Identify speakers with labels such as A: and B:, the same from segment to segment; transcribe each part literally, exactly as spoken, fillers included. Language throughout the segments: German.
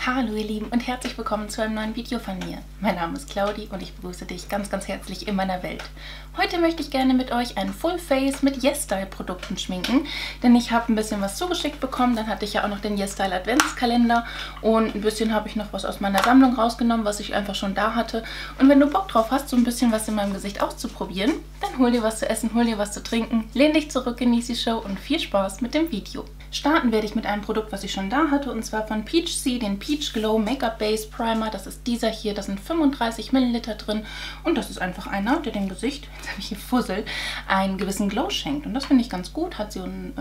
A: Hallo ihr Lieben und herzlich willkommen zu einem neuen Video von mir. Mein Name ist Claudi und ich begrüße dich ganz ganz herzlich in meiner Welt. Heute möchte ich gerne mit euch ein Full Face mit YesStyle Produkten schminken, denn ich habe ein bisschen was zugeschickt bekommen. Dann hatte ich ja auch noch den YesStyle Adventskalender und ein bisschen habe ich noch was aus meiner Sammlung rausgenommen, was ich einfach schon da hatte. Und wenn du Bock drauf hast, so ein bisschen was in meinem Gesicht auszuprobieren, dann hol dir was zu essen, hol dir was zu trinken, lehn dich zurück, genieß die Show und viel Spaß mit dem Video. Starten werde ich mit einem Produkt, was ich schon da hatte, und zwar von Peachsea, den Peach Glow Make-up Base Primer. Das ist dieser hier, da sind fünfunddreißig Milliliter drin und das ist einfach einer, der dem Gesicht, jetzt habe ich hier Fussel, einen gewissen Glow schenkt. Und das finde ich ganz gut, hat so einen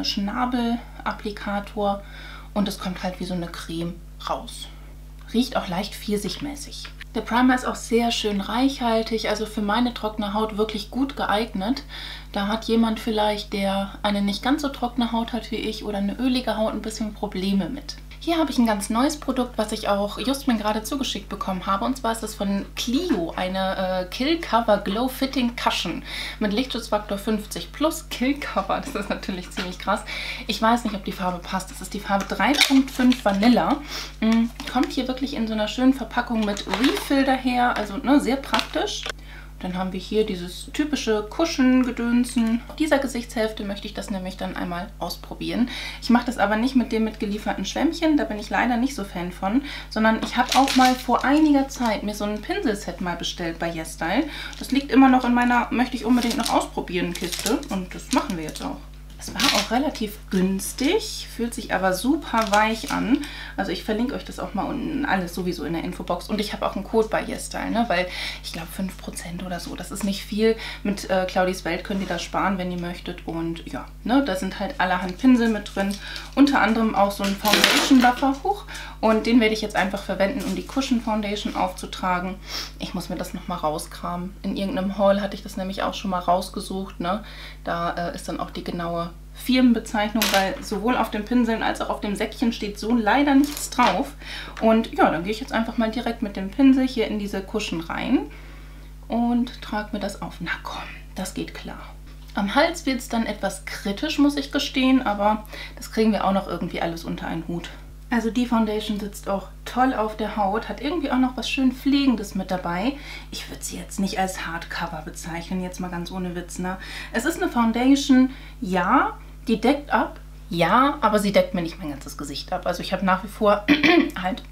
A: Schnabelapplikator und es kommt halt wie so eine Creme raus. Riecht auch leicht pfirsichmäßig. Der Primer ist auch sehr schön reichhaltig, also für meine trockene Haut wirklich gut geeignet. Da hat jemand vielleicht, der eine nicht ganz so trockene Haut hat wie ich oder eine ölige Haut, ein bisschen Probleme mit. Hier habe ich ein ganz neues Produkt, was ich auch just mir gerade zugeschickt bekommen habe. Und zwar ist das von Clio, eine äh, Kill Cover Glow Fitting Cushion mit Lichtschutzfaktor fünfzig plus. Kill Cover, das ist natürlich ziemlich krass. Ich weiß nicht, ob die Farbe passt. Das ist die Farbe drei Punkt fünf Vanilla. Mhm. Kommt hier wirklich in so einer schönen Verpackung mit Refill daher, also ne, sehr praktisch. Dann haben wir hier dieses typische Kuschengedönsen. Auf dieser Gesichtshälfte möchte ich das nämlich dann einmal ausprobieren. Ich mache das aber nicht mit dem mitgelieferten Schwämmchen, da bin ich leider nicht so Fan von, sondern ich habe auch mal vor einiger Zeit mir so ein Pinselset mal bestellt bei YesStyle. Das liegt immer noch in meiner möchte ich unbedingt noch ausprobieren Kiste und das machen wir jetzt auch. Es war auch relativ günstig, fühlt sich aber super weich an. Also ich verlinke euch das auch mal unten, alles sowieso in der Infobox. Und ich habe auch einen Code bei YesStyle, ne? Weil ich glaube fünf Prozent oder so, das ist nicht viel. Mit äh, Claudis Welt könnt ihr das sparen, wenn ihr möchtet. Und ja, ne, da sind halt allerhand Pinsel mit drin. Unter anderem auch so ein Foundation Buffer. Huch. Und den werde ich jetzt einfach verwenden, um die Cushion Foundation aufzutragen. Ich muss mir das nochmal rauskramen. In irgendeinem Haul hatte ich das nämlich auch schon mal rausgesucht, ne? Da äh, ist dann auch die genaue Firmenbezeichnung, weil sowohl auf den Pinseln als auch auf dem Säckchen steht so leider nichts drauf. Und ja, dann gehe ich jetzt einfach mal direkt mit dem Pinsel hier in diese Cushion rein und trage mir das auf. Na komm, das geht klar. Am Hals wird es dann etwas kritisch, muss ich gestehen, aber das kriegen wir auch noch irgendwie alles unter einen Hut. Also die Foundation sitzt auch toll auf der Haut, hat irgendwie auch noch was schön Pflegendes mit dabei. Ich würde sie jetzt nicht als Hardcover bezeichnen, jetzt mal ganz ohne Witz, ne? Es ist eine Foundation, ja, die deckt ab, ja, aber sie deckt mir nicht mein ganzes Gesicht ab. Also ich habe nach wie vor halt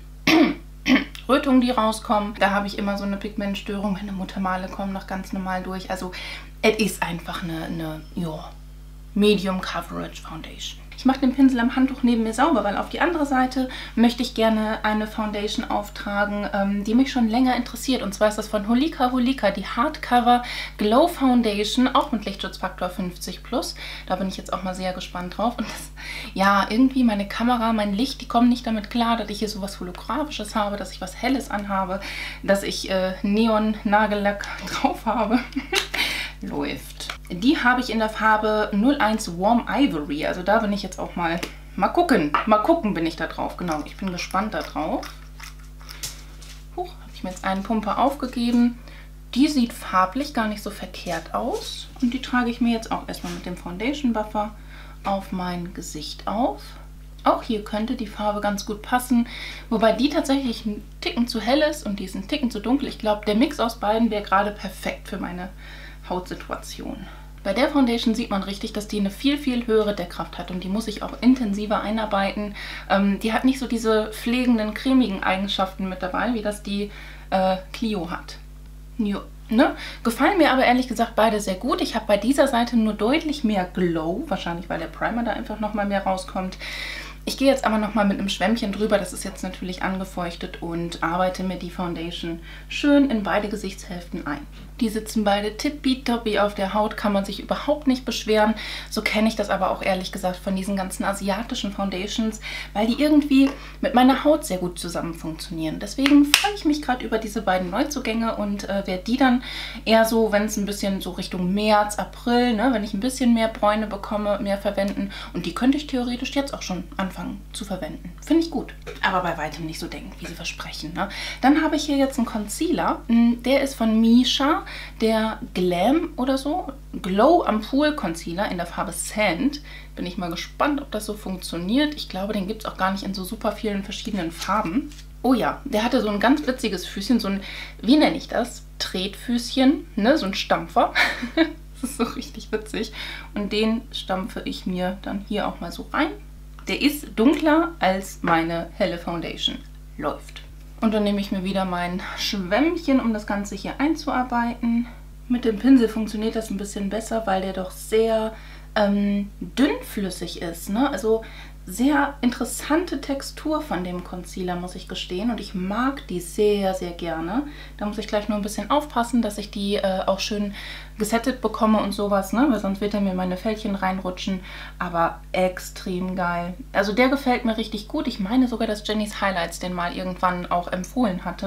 A: Rötungen, die rauskommen. Da habe ich immer so eine Pigmentstörung, meine Muttermale kommen noch ganz normal durch. Also es ist einfach eine, eine ja, Medium Coverage Foundation. Ich mache den Pinsel am Handtuch neben mir sauber, weil auf die andere Seite möchte ich gerne eine Foundation auftragen, ähm, die mich schon länger interessiert. Und zwar ist das von Holika Holika, die Hardcover Glow Foundation, auch mit Lichtschutzfaktor fünfzig plus. Da bin ich jetzt auch mal sehr gespannt drauf. Und das, ja, irgendwie meine Kamera, mein Licht, die kommen nicht damit klar, dass ich hier sowas Holographisches habe, dass ich was Helles anhabe, dass ich äh, Neon-Nagellack drauf habe. Läuft. Die habe ich in der Farbe null eins Warm Ivory. Also da bin ich jetzt auch mal, mal gucken. Mal gucken bin ich da drauf. Genau, ich bin gespannt da drauf. Huch, habe ich mir jetzt einen Pumper aufgegeben. Die sieht farblich gar nicht so verkehrt aus. Und die trage ich mir jetzt auch erstmal mit dem Foundation Buffer auf mein Gesicht auf. Auch hier könnte die Farbe ganz gut passen, wobei die tatsächlich ein Ticken zu hell ist und die ist ein Ticken zu dunkel. Ich glaube, der Mix aus beiden wäre gerade perfekt für meine Hautsituation. Bei der Foundation sieht man richtig, dass die eine viel, viel höhere Deckkraft hat und die muss ich auch intensiver einarbeiten. Ähm, die hat nicht so diese pflegenden, cremigen Eigenschaften mit dabei, wie das die äh, Clio hat. Jo, ne? Gefallen mir aber ehrlich gesagt beide sehr gut. Ich habe bei dieser Seite nur deutlich mehr Glow, wahrscheinlich weil der Primer da einfach nochmal mehr rauskommt. Ich gehe jetzt aber nochmal mit einem Schwämmchen drüber, das ist jetzt natürlich angefeuchtet, und arbeite mir die Foundation schön in beide Gesichtshälften ein. Die sitzen beide tippitoppi auf der Haut, kann man sich überhaupt nicht beschweren. So kenne ich das aber auch ehrlich gesagt von diesen ganzen asiatischen Foundations, weil die irgendwie mit meiner Haut sehr gut zusammen funktionieren. Deswegen freue ich mich gerade über diese beiden Neuzugänge und äh, werde die dann eher so, wenn es ein bisschen so Richtung März, April, ne, wenn ich ein bisschen mehr Bräune bekomme, mehr verwenden. Und die könnte ich theoretisch jetzt auch schon anfangen anfangen zu verwenden. Finde ich gut, aber bei weitem nicht so denken, wie sie versprechen. Ne? Dann habe ich hier jetzt einen Concealer. Der ist von Missha, der Glam oder so. Glow Ampoule Concealer in der Farbe Sand. Bin ich mal gespannt, ob das so funktioniert. Ich glaube, den gibt es auch gar nicht in so super vielen verschiedenen Farben. Oh ja, der hatte so ein ganz witziges Füßchen, so ein, wie nenne ich das? Tretfüßchen, ne? So ein Stampfer. Das ist so richtig witzig. Und den stampfe ich mir dann hier auch mal so rein. Der ist dunkler als meine helle Foundation. Läuft. Und dann nehme ich mir wieder mein Schwämmchen, um das Ganze hier einzuarbeiten. Mit dem Pinsel funktioniert das ein bisschen besser, weil der doch sehr ähm, dünnflüssig ist, ne? Also sehr interessante Textur von dem Concealer, muss ich gestehen. Und ich mag die sehr, sehr gerne. Da muss ich gleich nur ein bisschen aufpassen, dass ich die äh, auch schön gesettet bekomme und sowas, ne? Weil sonst wird er mir meine Fältchen reinrutschen. Aber extrem geil. Also der gefällt mir richtig gut. Ich meine sogar, dass Jenny's Highlights den mal irgendwann auch empfohlen hatte.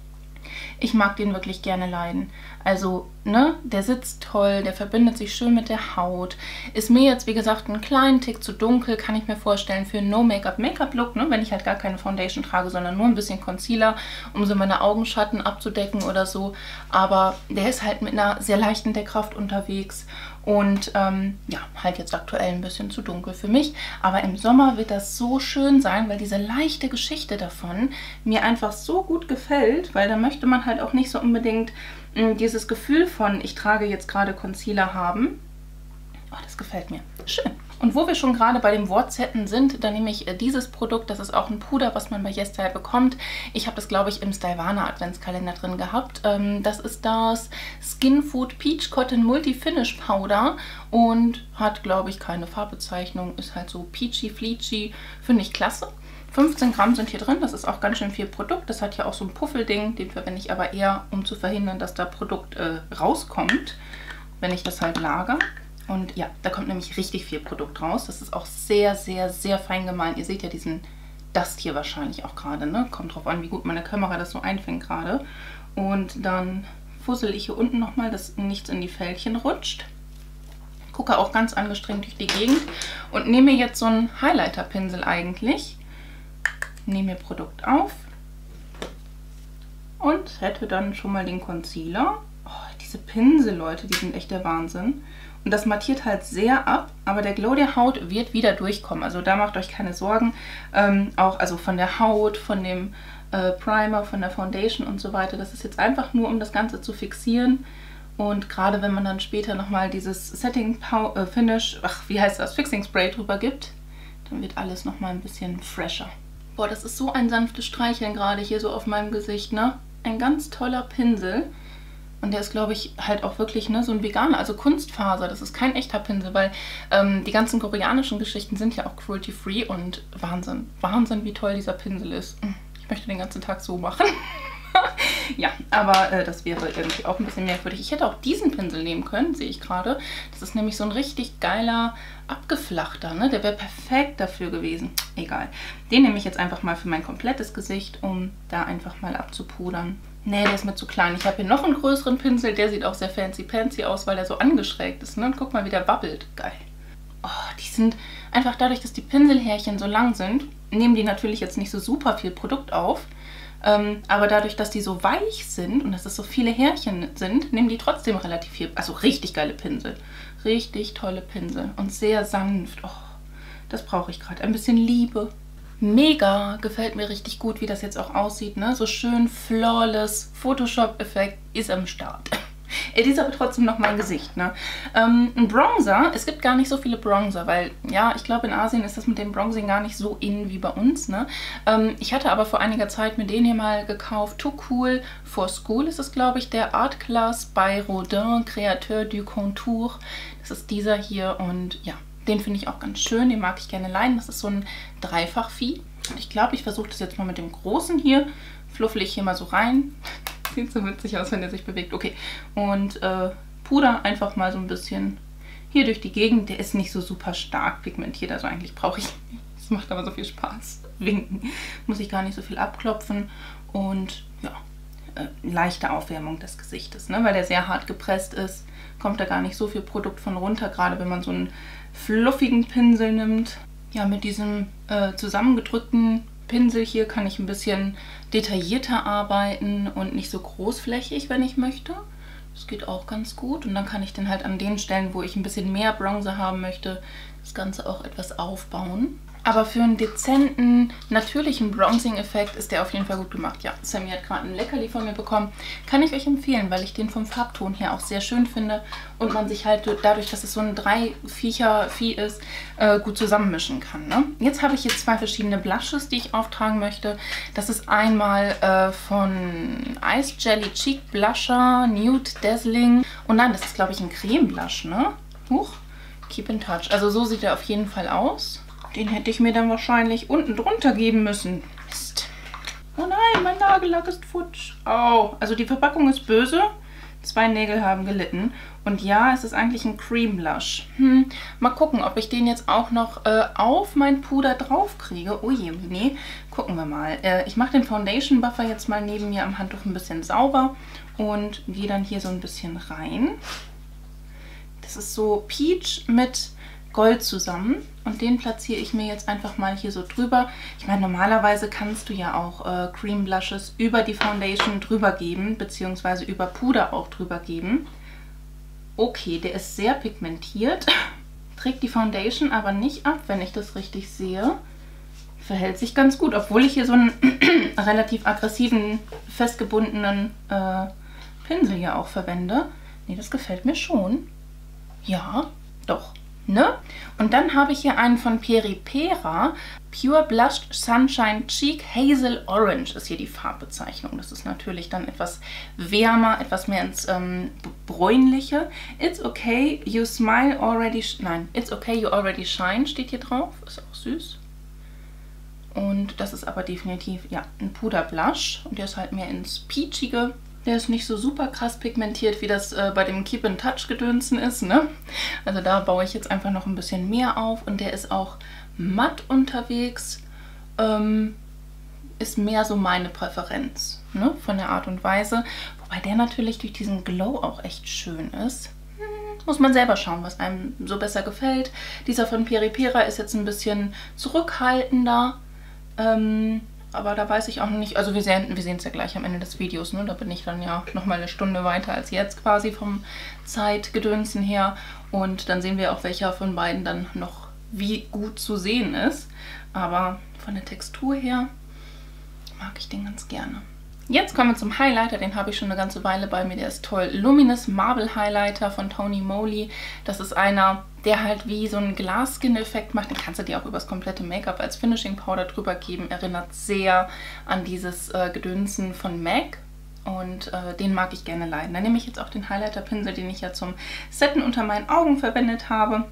A: Ich mag den wirklich gerne leiden. Also, ne, der sitzt toll, der verbindet sich schön mit der Haut. Ist mir jetzt, wie gesagt, einen kleinen Tick zu dunkel, kann ich mir vorstellen, für einen No-Make-up-Make-up-Look, ne, wenn ich halt gar keine Foundation trage, sondern nur ein bisschen Concealer, um so meine Augenschatten abzudecken oder so. Aber der ist halt mit einer sehr leichten Deckkraft unterwegs und ähm, ja, halt jetzt aktuell ein bisschen zu dunkel für mich. Aber im Sommer wird das so schön sein, weil diese leichte Geschichte davon mir einfach so gut gefällt, weil da möchte man halt auch nicht so unbedingt mh, dieses Gefühl von, ich trage jetzt gerade Concealer haben. Oh, das gefällt mir. Schön. Und wo wir schon gerade bei dem Wortsetten sind, dann nehme ich äh, dieses Produkt. Das ist auch ein Puder, was man bei YesStyle bekommt. Ich habe das, glaube ich, im Stylevana Adventskalender drin gehabt. Ähm, das ist das Skin Food Peach Cotton Multi Finish Powder und hat, glaube ich, keine Farbbezeichnung. Ist halt so peachy, fleechy. Finde ich klasse. fünfzehn Gramm sind hier drin. Das ist auch ganz schön viel Produkt. Das hat ja auch so ein Puffelding. Den verwende ich aber eher, um zu verhindern, dass da Produkt äh, rauskommt, wenn ich das halt lagere. Und ja, da kommt nämlich richtig viel Produkt raus. Das ist auch sehr, sehr, sehr fein gemahlen. Ihr seht ja diesen Dust hier wahrscheinlich auch gerade, ne? Kommt drauf an, wie gut meine Kamera das so einfängt gerade. Und dann fussel ich hier unten nochmal, dass nichts in die Fältchen rutscht. Gucke auch ganz angestrengt durch die Gegend und nehme jetzt so einen Highlighter-Pinsel eigentlich. Nehme mir Produkt auf und hätte dann schon mal den Concealer. Oh, diese Pinsel, Leute, die sind echt der Wahnsinn. Und das mattiert halt sehr ab, aber der Glow der Haut wird wieder durchkommen. Also da macht euch keine Sorgen. Ähm, auch also von der Haut, von dem äh, Primer, von der Foundation und so weiter. Das ist jetzt einfach nur, um das Ganze zu fixieren. Und gerade wenn man dann später nochmal dieses Setting äh, Finish, ach wie heißt das, Fixing Spray drüber gibt, dann wird alles nochmal ein bisschen fresher. Boah, das ist so ein sanftes Streicheln gerade hier so auf meinem Gesicht, ne? Ein ganz toller Pinsel. Und der ist, glaube ich, halt auch wirklich ne, so ein veganer, also Kunstfaser. Das ist kein echter Pinsel, weil ähm, die ganzen koreanischen Geschichten sind ja auch cruelty-free und Wahnsinn. Wahnsinn, wie toll dieser Pinsel ist. Ich möchte den ganzen Tag so machen. Ja, aber äh, das wäre irgendwie auch ein bisschen merkwürdig. Ich hätte auch diesen Pinsel nehmen können, sehe ich gerade. Das ist nämlich so ein richtig geiler, abgeflachter, ne? Der wäre perfekt dafür gewesen. Egal. Den nehme ich jetzt einfach mal für mein komplettes Gesicht, um da einfach mal abzupudern. Nee, der ist mir zu klein. Ich habe hier noch einen größeren Pinsel. Der sieht auch sehr fancy-pancy aus, weil er so angeschrägt ist. Ne? Und guck mal, wie der wabbelt. Geil. Oh, die sind einfach dadurch, dass die Pinselhärchen so lang sind, nehmen die natürlich jetzt nicht so super viel Produkt auf. Ähm, aber dadurch, dass die so weich sind und dass es so viele Härchen sind, nehmen die trotzdem relativ viel. Also richtig geile Pinsel. Richtig tolle Pinsel. Und sehr sanft. Oh, das brauche ich gerade. Ein bisschen Liebe. Mega, gefällt mir richtig gut, wie das jetzt auch aussieht, ne? So schön flawless, Photoshop-Effekt ist am Start. Es ist aber trotzdem noch mein Gesicht, ne? Ähm, ein Bronzer, es gibt gar nicht so viele Bronzer, weil, ja, ich glaube in Asien ist das mit dem Bronzing gar nicht so in wie bei uns, ne? Ähm, ich hatte aber vor einiger Zeit mir den hier mal gekauft, Too Cool for School ist es, glaube ich, der Art Class bei Rodin, Créateur du Contour. Das ist dieser hier und ja, den finde ich auch ganz schön, den mag ich gerne leiden. Das ist so ein Dreifach-Vieh. Und ich glaube, ich versuche das jetzt mal mit dem großen hier. Fluffel ich hier mal so rein. Sieht so witzig aus, wenn der sich bewegt. Okay, und äh, puder einfach mal so ein bisschen hier durch die Gegend. Der ist nicht so super stark pigmentiert, also eigentlich brauche ich nicht. Das macht aber so viel Spaß. Winken. Muss ich gar nicht so viel abklopfen. Und ja, äh, leichte Aufwärmung des Gesichtes, ne? Weil der sehr hart gepresst ist, kommt da gar nicht so viel Produkt von runter, gerade wenn man so einen fluffigen Pinsel nimmt. Ja, mit diesem äh, zusammengedrückten Pinsel hier kann ich ein bisschen detaillierter arbeiten und nicht so großflächig, wenn ich möchte. Das geht auch ganz gut. Und dann kann ich dann halt an den Stellen, wo ich ein bisschen mehr Bronzer haben möchte, das Ganze auch etwas aufbauen. Aber für einen dezenten, natürlichen Bronzing-Effekt ist der auf jeden Fall gut gemacht. Ja, Sammy hat gerade ein Leckerli von mir bekommen. Kann ich euch empfehlen, weil ich den vom Farbton her auch sehr schön finde und man sich halt dadurch, dass es so ein Drei-Viecher-Vieh ist, äh, gut zusammenmischen kann. Ne? Jetzt habe ich hier zwei verschiedene Blushes, die ich auftragen möchte. Das ist einmal äh, von Ice Jelly Cheek Blusher, Nude Dazzling. Und nein, das ist, glaube ich, ein Creme-Blush, ne? Huch, Keep in Touch. Also so sieht er auf jeden Fall aus. Den hätte ich mir dann wahrscheinlich unten drunter geben müssen. Mist. Oh nein, mein Nagellack ist futsch. Oh, also die Verpackung ist böse. Zwei Nägel haben gelitten. Und ja, es ist eigentlich ein Cream Blush. Hm, mal gucken, ob ich den jetzt auch noch äh, auf mein Puder drauf kriege. Oh je, nee, gucken wir mal. Äh, ich mache den Foundation Buffer jetzt mal neben mir am Handtuch ein bisschen sauber und gehe dann hier so ein bisschen rein. Das ist so Peach mit Gold zusammen und den platziere ich mir jetzt einfach mal hier so drüber. Ich meine, normalerweise kannst du ja auch äh, Cream Blushes über die Foundation drüber geben, beziehungsweise über Puder auch drüber geben. Okay, der ist sehr pigmentiert, trägt die Foundation aber nicht ab, wenn ich das richtig sehe. Verhält sich ganz gut, obwohl ich hier so einen relativ aggressiven, festgebundenen äh, Pinsel ja auch verwende. Nee, das gefällt mir schon. Ja, doch. Ne? Und dann habe ich hier einen von Peripera, Pure Blushed Sunshine Cheek Hazel Orange ist hier die Farbbezeichnung. Das ist natürlich dann etwas wärmer, etwas mehr ins ähm, bräunliche. It's okay, you smile already, nein, it's okay, you already shine steht hier drauf, ist auch süß. Und das ist aber definitiv, ja, ein Puderblush und der ist halt mehr ins Peachige. Der ist nicht so super krass pigmentiert, wie das äh, bei dem Keep in Touch Gedönsen ist, ne? Also da baue ich jetzt einfach noch ein bisschen mehr auf und der ist auch matt unterwegs. Ähm, ist mehr so meine Präferenz, ne? Von der Art und Weise. Wobei der natürlich durch diesen Glow auch echt schön ist. Hm, muss man selber schauen, was einem so besser gefällt. Dieser von Peripera ist jetzt ein bisschen zurückhaltender. Ähm... Aber da weiß ich auch noch nicht, also wir sehen wir sehen es ja gleich am Ende des Videos, ne? Da bin ich dann ja nochmal eine Stunde weiter als jetzt quasi vom Zeitgedönsen her. Und dann sehen wir auch, welcher von beiden dann noch wie gut zu sehen ist. Aber von der Textur her mag ich den ganz gerne. Jetzt kommen wir zum Highlighter, den habe ich schon eine ganze Weile bei mir, der ist toll. Luminous Marble Highlighter von Tony Moly. Das ist einer, der halt wie so einen Glasskin-Effekt macht. Den kannst du dir auch übers komplette Make-up als Finishing Powder drüber geben. Erinnert sehr an dieses äh, Gedönsen von MAC. Und äh, den mag ich gerne leiden. Dann nehme ich jetzt auch den Highlighter-Pinsel, den ich ja zum Setten unter meinen Augen verwendet habe.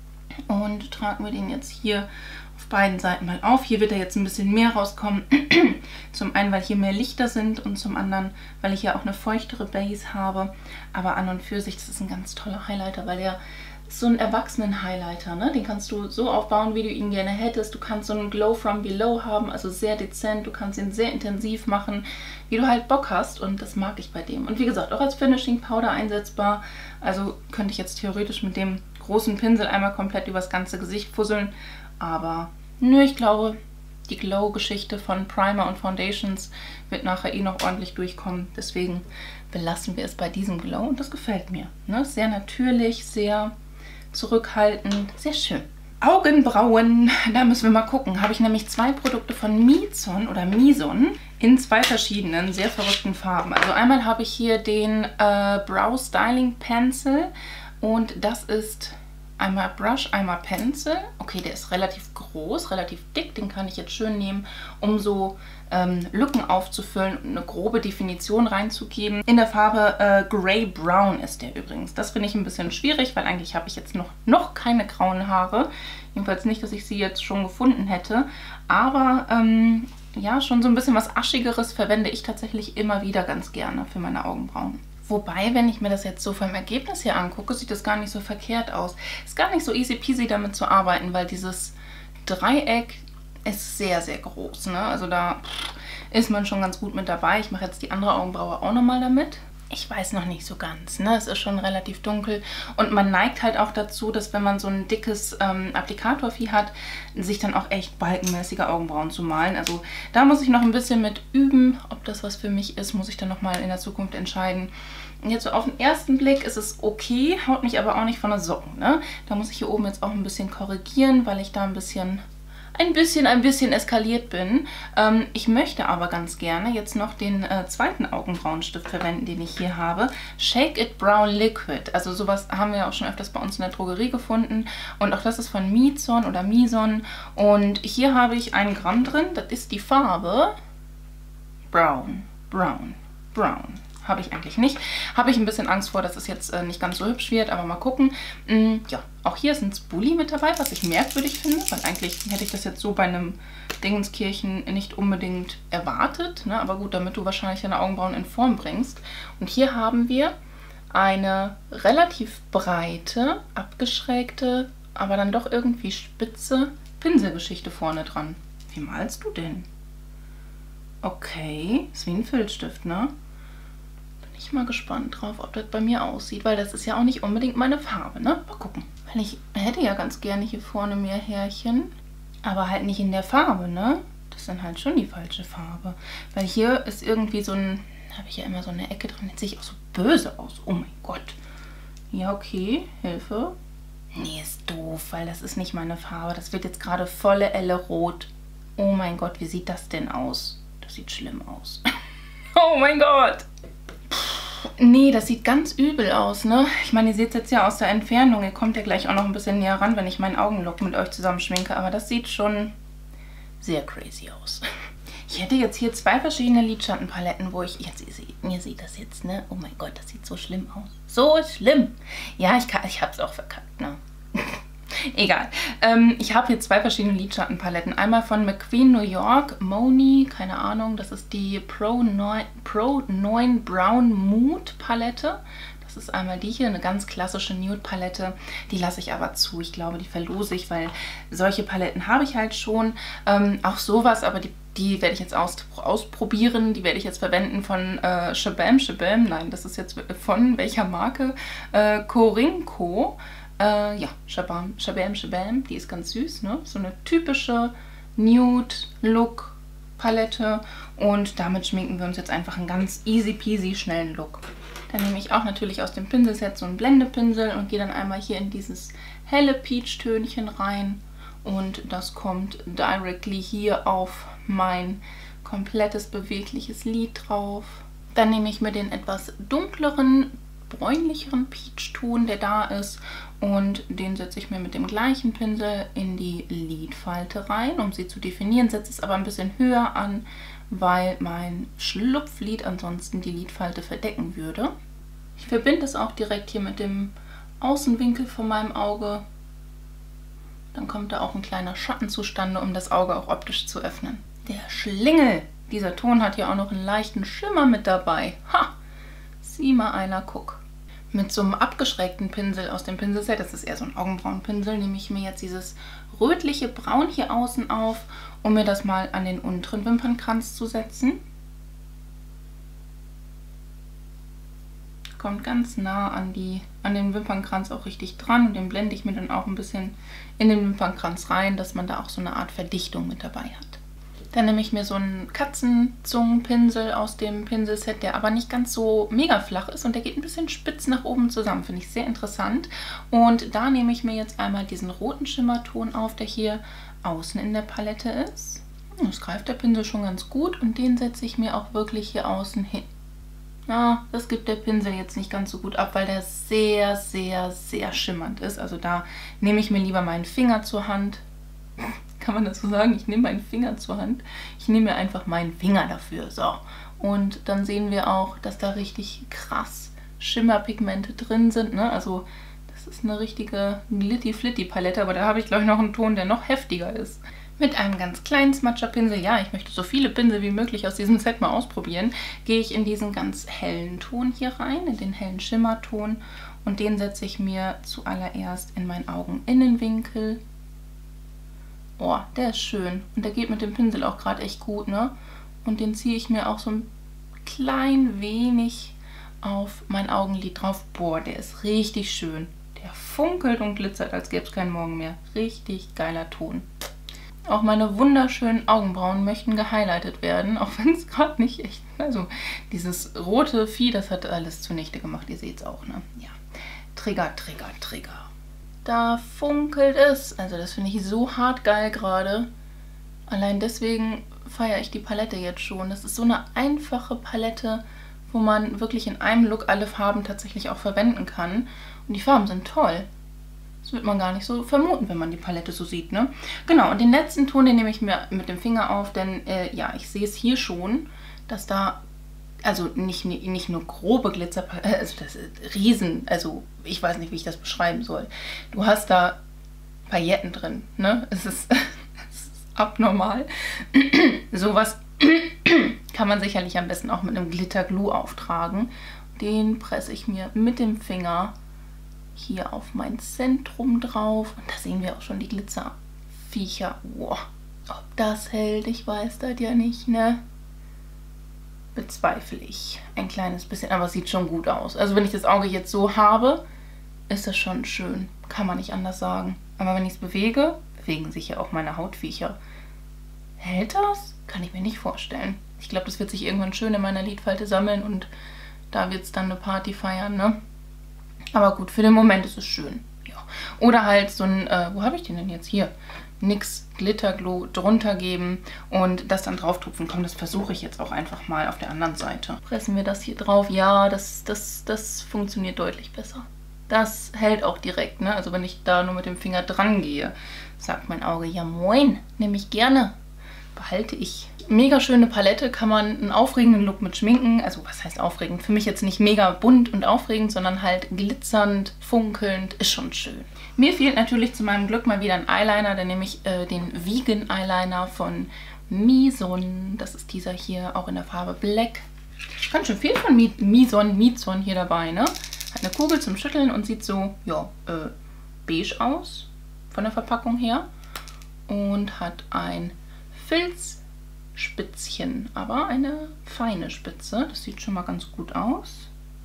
A: Und tragen wir den jetzt hier auf beiden Seiten mal auf. Hier wird er jetzt ein bisschen mehr rauskommen. Zum einen, weil hier mehr Lichter sind und zum anderen, weil ich ja auch eine feuchtere Base habe. Aber an und für sich, das ist ein ganz toller Highlighter, weil der ist so ein Erwachsenen-Highlighter, ne? Den kannst du so aufbauen, wie du ihn gerne hättest. Du kannst so einen Glow from Below haben, also sehr dezent. Du kannst ihn sehr intensiv machen, wie du halt Bock hast. Und das mag ich bei dem. Und wie gesagt, auch als Finishing Powder einsetzbar. Also könnte ich jetzt theoretisch mit dem großen Pinsel einmal komplett übers ganze Gesicht fusseln. Aber nö, ich glaube, die Glow-Geschichte von Primer und Foundations wird nachher eh noch ordentlich durchkommen. Deswegen belassen wir es bei diesem Glow und das gefällt mir. Ne? Sehr natürlich, sehr zurückhaltend, sehr schön. Augenbrauen, da müssen wir mal gucken. Habe ich nämlich zwei Produkte von Mizon oder Mizon in zwei verschiedenen, sehr verrückten Farben. Also einmal habe ich hier den äh, Brow Styling Pencil und das ist einmal Brush, einmal Pencil. Okay, der ist relativ groß, relativ dick. Den kann ich jetzt schön nehmen, um so ähm, Lücken aufzufüllen und eine grobe Definition reinzugeben. In der Farbe äh, Grey Brown ist der übrigens. Das finde ich ein bisschen schwierig, weil eigentlich habe ich jetzt noch, noch keine grauen Haare. Jedenfalls nicht, dass ich sie jetzt schon gefunden hätte. Aber ähm, ja, schon so ein bisschen was Aschigeres verwende ich tatsächlich immer wieder ganz gerne für meine Augenbrauen. Wobei, wenn ich mir das jetzt so vom Ergebnis hier angucke, sieht das gar nicht so verkehrt aus. Ist gar nicht so easy peasy damit zu arbeiten, weil dieses Dreieck ist sehr, sehr groß, ne? Also da ist man schon ganz gut mit dabei. Ich mache jetzt die andere Augenbraue auch nochmal damit. Ich weiß noch nicht so ganz, ne? Es ist schon relativ dunkel und man neigt halt auch dazu, dass wenn man so ein dickes ähm, Applikatorvieh hat, sich dann auch echt balkenmäßige Augenbrauen zu malen. Also da muss ich noch ein bisschen mit üben. Ob das was für mich ist, muss ich dann nochmal in der Zukunft entscheiden. Und jetzt so auf den ersten Blick ist es okay, haut mich aber auch nicht von der Socken, ne? Da muss ich hier oben jetzt auch ein bisschen korrigieren, weil ich da ein bisschen... ein bisschen, ein bisschen eskaliert bin. Ähm, ich möchte aber ganz gerne jetzt noch den äh, zweiten Augenbrauenstift verwenden, den ich hier habe. Shake It Brow Liquid. Also sowas haben wir auch schon öfters bei uns in der Drogerie gefunden. Und auch das ist von Mizon oder Mizon. Und hier habe ich ein Gramm drin. Das ist die Farbe Brown, Brown, Brown. Habe ich eigentlich nicht. Habe ich ein bisschen Angst vor, dass es jetzt äh, nicht ganz so hübsch wird, aber mal gucken. Mm, ja, auch hier ist ein Spoolie mit dabei, was ich merkwürdig finde, weil eigentlich hätte ich das jetzt so bei einem Dingenskirchen nicht unbedingt erwartet. Ne? Aber gut, damit du wahrscheinlich deine Augenbrauen in Form bringst. Und hier haben wir eine relativ breite, abgeschrägte, aber dann doch irgendwie spitze Pinselgeschichte vorne dran. Wie malst du denn? Okay, ist wie ein Filzstift, ne? Ich bin mal gespannt drauf, ob das bei mir aussieht, weil das ist ja auch nicht unbedingt meine Farbe, ne? Mal gucken. Weil ich hätte ja ganz gerne hier vorne mehr Härchen, aber halt nicht in der Farbe, ne? Das ist dann halt schon die falsche Farbe. Weil hier ist irgendwie so ein, habe ich ja immer so eine Ecke drin, jetzt sehe ich auch so böse aus. Oh mein Gott. Ja, okay, Hilfe. Nee, ist doof, weil das ist nicht meine Farbe. Das wird jetzt gerade volle Elle rot. Oh mein Gott, wie sieht das denn aus? Das sieht schlimm aus. Oh mein Gott. Nee, das sieht ganz übel aus, ne? Ich meine, ihr seht es jetzt ja aus der Entfernung. Ihr kommt ja gleich auch noch ein bisschen näher ran, wenn ich meinen Augenlook mit euch zusammen schminke. Aber das sieht schon sehr crazy aus. Ich hätte jetzt hier zwei verschiedene Lidschattenpaletten, wo ich... Jetzt, ihr seht, ihr seht das jetzt, ne? Oh mein Gott, das sieht so schlimm aus. So schlimm! Ja, ich, kann, ich hab's auch verkackt, ne? Egal. Ähm, ich habe hier zwei verschiedene Lidschattenpaletten. Einmal von McQueen New York, Moni, keine Ahnung, das ist die Pro neun, Pro neun Brown Mood Palette. Das ist einmal die hier, eine ganz klassische Nude-Palette. Die lasse ich aber zu. Ich glaube, die verlose ich, weil solche Paletten habe ich halt schon. Ähm, auch sowas, aber die, die werde ich jetzt aus, ausprobieren. Die werde ich jetzt verwenden von äh, Shabam Shabam. Nein, das ist jetzt von welcher Marke? Äh, Corinco. Äh, ja, Shabam, Shabam, Shabam, die ist ganz süß, ne? So eine typische Nude-Look-Palette und damit schminken wir uns jetzt einfach einen ganz easy peasy schnellen Look. Dann nehme ich auch natürlich aus dem Pinselset so einen Blendepinsel und gehe dann einmal hier in dieses helle Peach-Tönchen rein und das kommt directly hier auf mein komplettes bewegliches Lid drauf. Dann nehme ich mir den etwas dunkleren, bräunlicheren Peach-Ton, der da ist, und den setze ich mir mit dem gleichen Pinsel in die Lidfalte rein, um sie zu definieren. Setze es aber ein bisschen höher an, weil mein Schlupflid ansonsten die Lidfalte verdecken würde. Ich verbinde es auch direkt hier mit dem Außenwinkel von meinem Auge. Dann kommt da auch ein kleiner Schatten zustande, um das Auge auch optisch zu öffnen. Der Schlingel! Dieser Ton hat ja auch noch einen leichten Schimmer mit dabei. Ha! Sieh mal einer, guck. Mit so einem abgeschrägten Pinsel aus dem Pinselset, das ist eher so ein Augenbrauenpinsel, nehme ich mir jetzt dieses rötliche Braun hier außen auf, um mir das mal an den unteren Wimpernkranz zu setzen. Kommt ganz nah an, die, an den Wimpernkranz auch richtig dran und den blende ich mir dann auch ein bisschen in den Wimpernkranz rein, dass man da auch so eine Art Verdichtung mit dabei hat. Dann nehme ich mir so einen Katzenzungenpinsel aus dem Pinselset, der aber nicht ganz so mega flach ist und der geht ein bisschen spitz nach oben zusammen. Finde ich sehr interessant. Und da nehme ich mir jetzt einmal diesen roten Schimmerton auf, der hier außen in der Palette ist. Das greift der Pinsel schon ganz gut und den setze ich mir auch wirklich hier außen hin. Ja, das gibt der Pinsel jetzt nicht ganz so gut ab, weil der sehr, sehr, sehr schimmernd ist. Also da nehme ich mir lieber meinen Finger zur Hand. Kann man das so sagen? Ich nehme meinen Finger zur Hand. Ich nehme mir einfach meinen Finger dafür. So. Und dann sehen wir auch, dass da richtig krass Schimmerpigmente drin sind. Ne? Also das ist eine richtige Glitty-Flitty-Palette, aber da habe ich, glaube ich, noch einen Ton, der noch heftiger ist. Mit einem ganz kleinen Smudger-Pinsel, ja, ich möchte so viele Pinsel wie möglich aus diesem Set mal ausprobieren, gehe ich in diesen ganz hellen Ton hier rein, in den hellen Schimmerton. Und den setze ich mir zuallererst in meinen Augeninnenwinkel. Oh, der ist schön. Und der geht mit dem Pinsel auch gerade echt gut, ne? Und den ziehe ich mir auch so ein klein wenig auf mein Augenlid drauf. Boah, der ist richtig schön. Der funkelt und glitzert, als gäbe es keinen Morgen mehr. Richtig geiler Ton. Auch meine wunderschönen Augenbrauen möchten gehighlightet werden, auch wenn es gerade nicht echt... Also dieses rote Vieh, das hat alles zunichte gemacht. Ihr seht es auch, ne? Ja. Trigger, Trigger, Trigger. Da funkelt es. Also das finde ich so hart geil gerade. Allein deswegen feiere ich die Palette jetzt schon. Das ist so eine einfache Palette, wo man wirklich in einem Look alle Farben tatsächlich auch verwenden kann. Und die Farben sind toll. Das wird man gar nicht so vermuten, wenn man die Palette so sieht, ne? Genau, und den letzten Ton, den nehme ich mir mit dem Finger auf, denn äh, ja, ich sehe es hier schon, dass da, also nicht, nicht nur grobe Glitzer, also das ist riesen, also ich weiß nicht, wie ich das beschreiben soll. Du hast da Pailletten drin, ne? Es ist, es ist abnormal. Sowas kann man sicherlich am besten auch mit einem Glitterglue auftragen. Den presse ich mir mit dem Finger hier auf mein Zentrum drauf. Und da sehen wir auch schon die Glitzerviecher. Wow. Ob das hält, ich weiß das ja nicht, ne? Bezweifle ich ein kleines bisschen, aber es sieht schon gut aus. Also wenn ich das Auge jetzt so habe, ist das schon schön. Kann man nicht anders sagen. Aber wenn ich es bewege, bewegen sich ja auch meine Hautviecher. Hält das? Kann ich mir nicht vorstellen. Ich glaube, das wird sich irgendwann schön in meiner Lidfalte sammeln und da wird es dann eine Party feiern, ne? Aber gut, für den Moment ist es schön. Ja. Oder halt so ein, äh, wo habe ich den denn jetzt? Hier. Nix Glitterglue drunter geben und das dann drauf tupfen. Komm, das versuche ich jetzt auch einfach mal auf der anderen Seite. Pressen wir das hier drauf. Ja, das, das, das funktioniert deutlich besser. Das hält auch direkt, ne? Also wenn ich da nur mit dem Finger dran gehe, sagt mein Auge, ja moin, nehme ich gerne. Behalte ich. Mega schöne Palette, kann man einen aufregenden Look mit schminken. Also was heißt aufregend? Für mich jetzt nicht mega bunt und aufregend, sondern halt glitzernd, funkelnd. Ist schon schön. Mir fehlt natürlich zu meinem Glück mal wieder ein Eyeliner. Dann nehme ich äh, den Vegan Eyeliner von Mizon. Das ist dieser hier, auch in der Farbe Black. Ganz schön viel von Mizon, Mizon hier dabei, ne? Hat eine Kugel zum Schütteln und sieht so, ja, äh, beige aus von der Verpackung her. Und hat ein Filzspitzchen, aber eine feine Spitze. Das sieht schon mal ganz gut aus.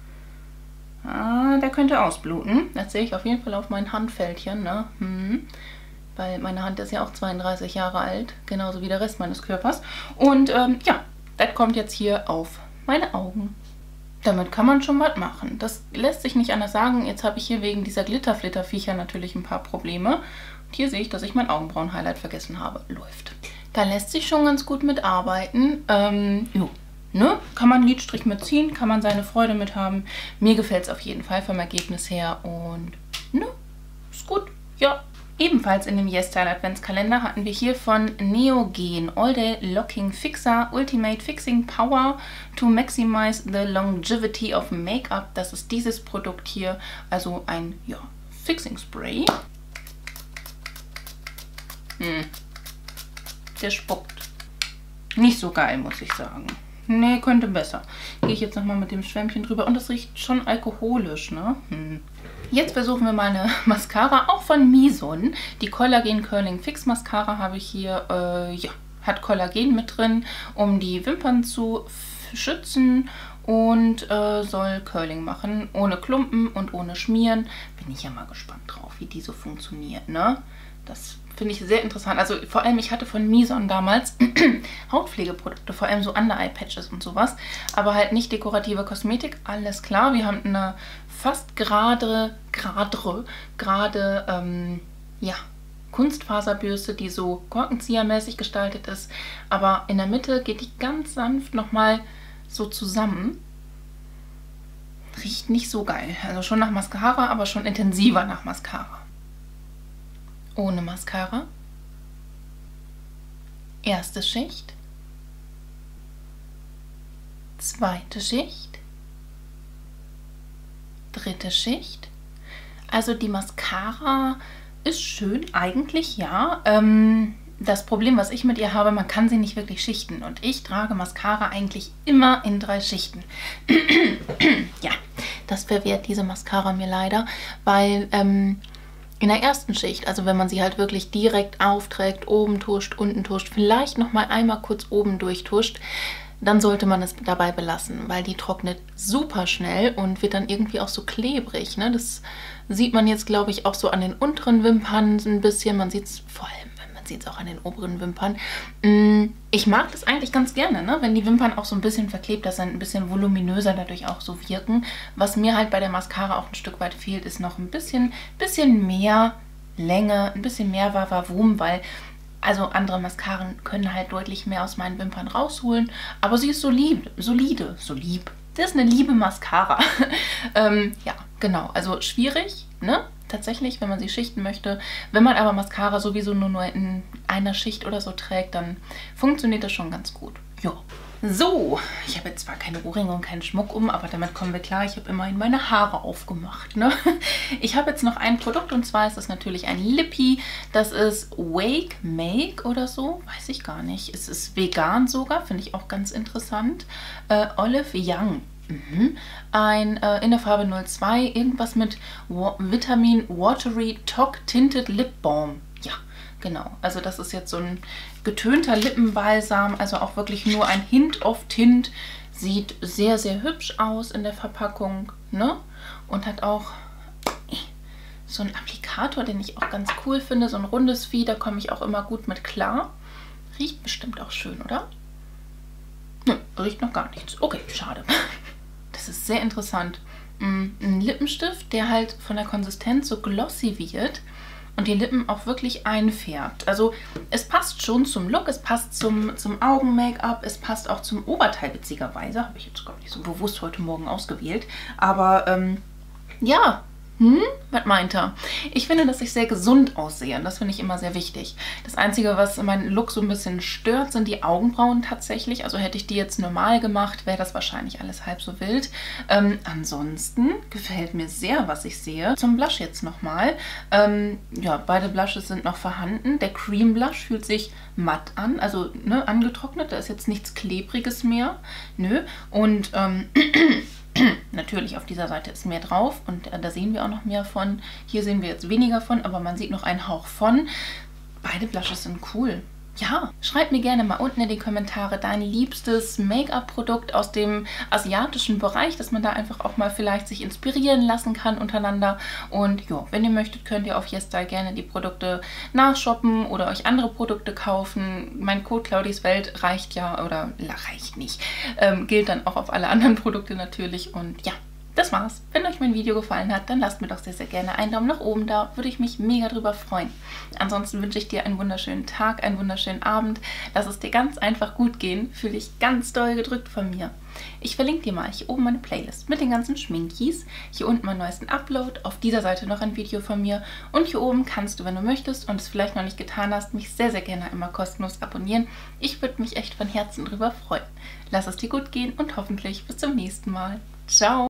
A: Ah, der könnte ausbluten. Das sehe ich auf jeden Fall auf meinen Handfältchen, ne? Hm. Weil meine Hand ist ja auch zweiunddreißig Jahre alt, genauso wie der Rest meines Körpers. Und ähm, ja, das kommt jetzt hier auf meine Augen. Damit kann man schon was machen. Das lässt sich nicht anders sagen. Jetzt habe ich hier wegen dieser Glitterflitter-Viecher natürlich ein paar Probleme. Und hier sehe ich, dass ich mein Augenbrauen-Highlight vergessen habe. Läuft. Da lässt sich schon ganz gut mitarbeiten. Ähm, jo. Ne? Kann man einen Lidstrich mitziehen, kann man seine Freude mit haben. Mir gefällt es auf jeden Fall vom Ergebnis her. Und ne? Ist gut. Ja. Ebenfalls in dem YesStyle Adventskalender hatten wir hier von Neogen All Day Locking Fixer Ultimate Fixing Power to Maximize the Longevity of Make-up. Das ist dieses Produkt hier, also ein ja, Fixing Spray. Hm. Der spuckt. Nicht so geil, muss ich sagen. Nee, könnte besser. Gehe ich jetzt nochmal mit dem Schwämmchen drüber. Und das riecht schon alkoholisch, ne? Hm. Jetzt versuchen wir mal eine Mascara, auch von Mizon. Die Collagen Curling Fix Mascara habe ich hier, äh, ja, hat Kollagen mit drin, um die Wimpern zu schützen und äh, soll Curling machen, ohne Klumpen und ohne Schmieren. Bin ich ja mal gespannt drauf, wie die so funktioniert, ne? Das finde ich sehr interessant. Also vor allem, ich hatte von Mizon damals Hautpflegeprodukte, vor allem so Under-Eye-Patches und sowas, aber halt nicht dekorative Kosmetik, alles klar. Wir haben eine fast gerade, gerade, gerade, ähm, ja, Kunstfaserbürste, die so korkenziehermäßig gestaltet ist, aber in der Mitte geht die ganz sanft nochmal so zusammen. Riecht nicht so geil. Also schon nach Mascara, aber schon intensiver nach Mascara. Ohne Mascara. Erste Schicht. Zweite Schicht. Dritte Schicht. Also die Mascara ist schön, eigentlich ja. Ähm, das Problem, was ich mit ihr habe, man kann sie nicht wirklich schichten. Und ich trage Mascara eigentlich immer in drei Schichten. Ja, das verwehrt diese Mascara mir leider, weil ähm, in der ersten Schicht, also wenn man sie halt wirklich direkt aufträgt, oben tuscht, unten tuscht, vielleicht nochmal einmal kurz oben durchtuscht, dann sollte man es dabei belassen, weil die trocknet super schnell und wird dann irgendwie auch so klebrig. Ne? Das sieht man jetzt, glaube ich, auch so an den unteren Wimpern ein bisschen. Man sieht es vor allem, man sieht es auch an den oberen Wimpern. Ich mag das eigentlich ganz gerne, ne? Wenn die Wimpern auch so ein bisschen verklebt sind, ein bisschen voluminöser dadurch auch so wirken. Was mir halt bei der Mascara auch ein Stück weit fehlt, ist noch ein bisschen, bisschen mehr Länge, ein bisschen mehr Wavavum, weil also andere Mascaren können halt deutlich mehr aus meinen Wimpern rausholen, aber sie ist solide, solide, so lieb. Das ist eine liebe Mascara. ähm, ja, genau, also schwierig, ne? Tatsächlich, wenn man sie schichten möchte. Wenn man aber Mascara sowieso nur, nur in einer Schicht oder so trägt, dann funktioniert das schon ganz gut. Ja. So, ich habe jetzt zwar keine Ohrringe und keinen Schmuck um, aber damit kommen wir klar. Ich habe immerhin meine Haare aufgemacht, ne? Ich habe jetzt noch ein Produkt und zwar ist das natürlich ein Lippy. Das ist Wake Make oder so, weiß ich gar nicht. Es ist vegan sogar, finde ich auch ganz interessant. Äh, Olive Young. Mhm. Ein äh, in der Farbe null zwei, irgendwas mit Wa Vitamin Watery Talc Tinted Lip Balm. Ja, genau. Also das ist jetzt so ein getönter Lippenbalsam, also auch wirklich nur ein Hint of Tint. Sieht sehr, sehr hübsch aus in der Verpackung, ne? Und hat auch so einen Applikator, den ich auch ganz cool finde. So ein rundes Vieh, da komme ich auch immer gut mit klar. Riecht bestimmt auch schön, oder? Hm, riecht noch gar nichts. Okay, schade. Das ist sehr interessant. Ein Lippenstift, der halt von der Konsistenz so glossy wird und die Lippen auch wirklich einfärbt. Also es passt schon zum Look, es passt zum, zum Augen-Make-up, es passt auch zum Oberteil witzigerweise. Habe ich jetzt gar nicht so bewusst heute Morgen ausgewählt. Aber ähm, ja, hm, was meint er? Ich finde, dass ich sehr gesund aussehe und das finde ich immer sehr wichtig. Das Einzige, was meinen Look so ein bisschen stört, sind die Augenbrauen tatsächlich. Also hätte ich die jetzt normal gemacht, wäre das wahrscheinlich alles halb so wild. Ähm, ansonsten gefällt mir sehr, was ich sehe. Zum Blush jetzt nochmal. Ähm, ja, beide Blushes sind noch vorhanden. Der Cream Blush fühlt sich matt an, also ne, angetrocknet. Da ist jetzt nichts Klebriges mehr. Nö. Und ähm, natürlich, auf dieser Seite ist mehr drauf und äh, da sehen wir auch noch mehr von. Hier sehen wir jetzt weniger von, aber man sieht noch einen Hauch von. Beide Blushes sind cool. Ja, schreib mir gerne mal unten in die Kommentare dein liebstes Make-up-Produkt aus dem asiatischen Bereich, dass man da einfach auch mal vielleicht sich inspirieren lassen kann untereinander. Und ja, wenn ihr möchtet, könnt ihr auf YesStyle gerne die Produkte nachshoppen oder euch andere Produkte kaufen. Mein Code Claudis Welt reicht ja, oder reicht nicht, ähm, gilt dann auch auf alle anderen Produkte natürlich. Und ja, das war's. Wenn euch mein Video gefallen hat, dann lasst mir doch sehr, sehr gerne einen Daumen nach oben da. Würde ich mich mega drüber freuen. Ansonsten wünsche ich dir einen wunderschönen Tag, einen wunderschönen Abend. Lass es dir ganz einfach gut gehen. Fühle dich ganz doll gedrückt von mir. Ich verlinke dir mal hier oben meine Playlist mit den ganzen Schminkies. Hier unten meinen neuesten Upload. Auf dieser Seite noch ein Video von mir. Und hier oben kannst du, wenn du möchtest und es vielleicht noch nicht getan hast, mich sehr, sehr gerne einmal kostenlos abonnieren. Ich würde mich echt von Herzen drüber freuen. Lass es dir gut gehen und hoffentlich bis zum nächsten Mal. Ciao!